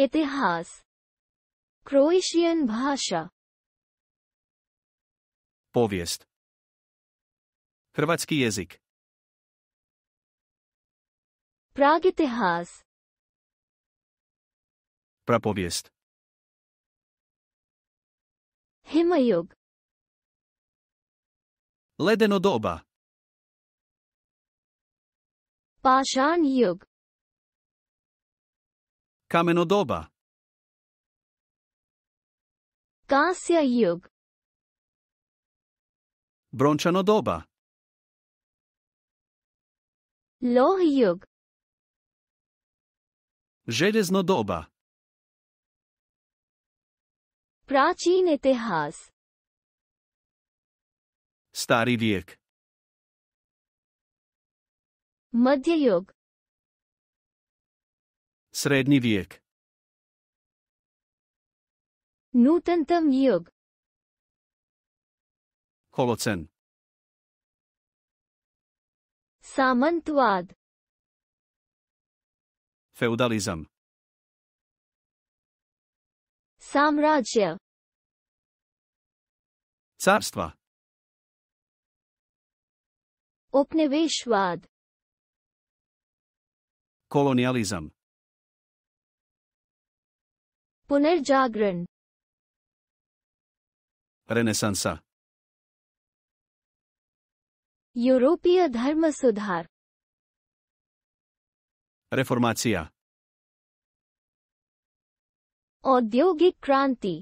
इतिहास, क्रोएशियन भाषा, Povijest. Hrvatski jezik. प्रागितिहास, Prapovijest. हिमयुग, Ledeno doba. पाषाण युग, Kameno doba. कांस्य युग, Brončano doba. लौह युग, Željezno doba. प्राचीन इतिहास, Stari vijek. मध्य युग, Srednji vijek. नूतनतम युग, Holocen. सामंतवाद, Feudalizam. साम्राज्य, Carstva. उपनिवेशवाद, Kolonijalizam. पुनर्जागरण, Renesansa. यूरोपीय धर्म सुधार, Reformacija. औद्योगिक क्रांति,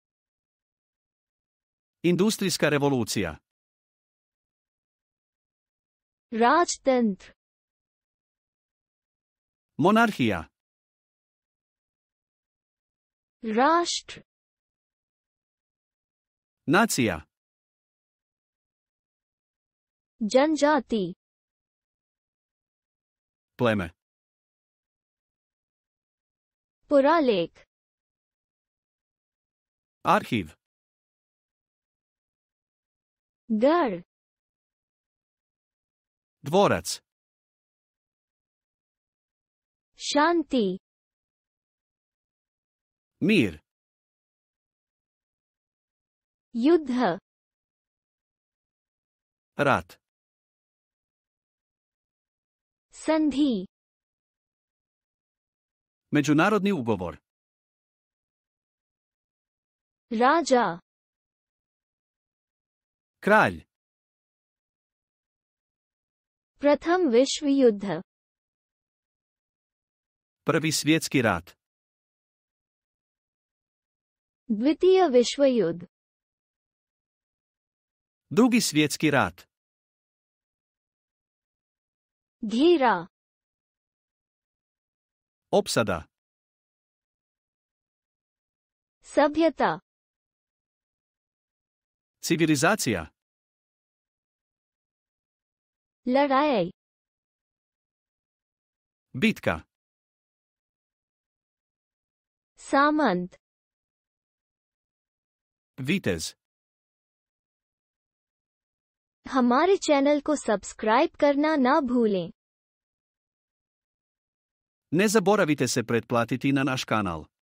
Industrijska revolucija. राजतंत्र, Monarhija. राष्ट्र, Nacija. जनजाति, Pleme. पुरालेख, Arhiv. गढ़, Dvorac. शांति, Mir. युद्ध, Rat. संधि, Međunarodni ugovor. राजा, Kralj. प्रथम विश्व युद्ध, Prvi svjetski rat. द्वितीय विश्व युद्ध, Drugi svjetski rat. घेरा, Opsada. सभ्यता, Civilizacija. लड़ाई, Bitka. सामंत, Vitez. हमारे चैनल को सब्सक्राइब करना ना भूलें। Ne zaboravite se pretplatiti na naš kanal.